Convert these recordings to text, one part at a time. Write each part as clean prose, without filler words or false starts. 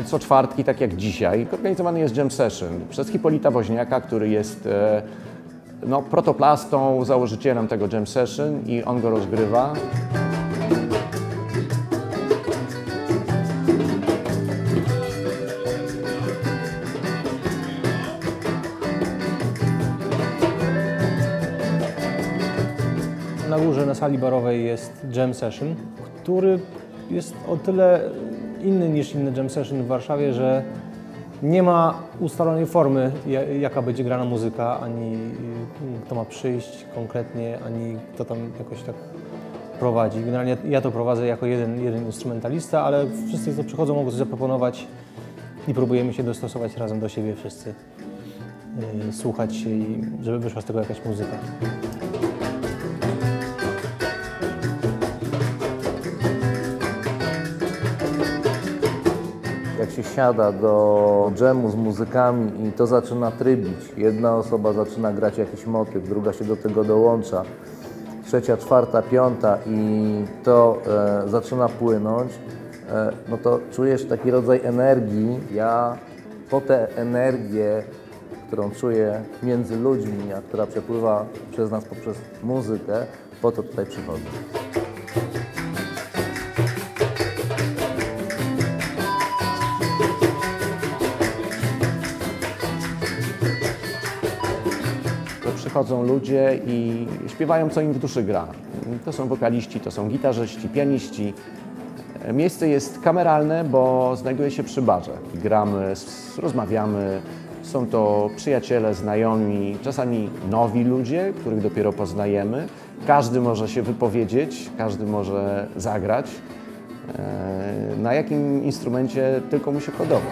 co czwartki, tak jak dzisiaj, organizowany jest jam session przez Hipolita Woźniaka, który jest no, protoplastą, założycielem tego jam session i on go rozgrywa. Na górze, na sali barowej jest jam session, który jest o tyle inny niż inne jam session w Warszawie, że nie ma ustalonej formy, jaka będzie grana muzyka, ani kto ma przyjść konkretnie, ani kto tam jakoś tak prowadzi. Generalnie ja to prowadzę jako jeden instrumentalista, ale wszyscy, kto przychodzą, mogą coś zaproponować i próbujemy się dostosować razem do siebie wszyscy, słuchać się i żeby wyszła z tego jakaś muzyka. Jak się siada do dżemu z muzykami i to zaczyna trybić, jedna osoba zaczyna grać jakiś motyw, druga się do tego dołącza, trzecia, czwarta, piąta i to zaczyna płynąć, no to czujesz taki rodzaj energii. Ja po tę energię, którą czuję między ludźmi, a która przepływa przez nas poprzez muzykę, po to tutaj przychodzę. Przychodzą ludzie i śpiewają, co im w duszy gra. To są wokaliści, to są gitarzyści, pianiści. Miejsce jest kameralne, bo znajduje się przy barze. Gramy, rozmawiamy, są to przyjaciele, znajomi, czasami nowi ludzie, których dopiero poznajemy. Każdy może się wypowiedzieć, każdy może zagrać, na jakim instrumencie tylko mu się podoba.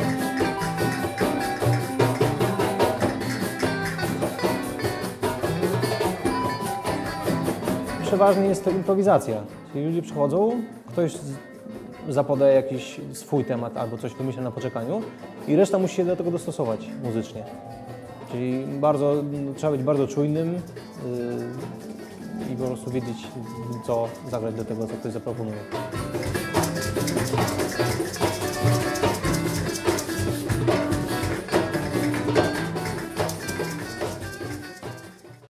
Przeważnie jest to improwizacja, czyli ludzie przychodzą, ktoś zapodaje jakiś swój temat albo coś wymyśla na poczekaniu i reszta musi się do tego dostosować muzycznie. Czyli trzeba być bardzo czujnym i po prostu wiedzieć, co zagrać do tego, co ktoś zaproponuje.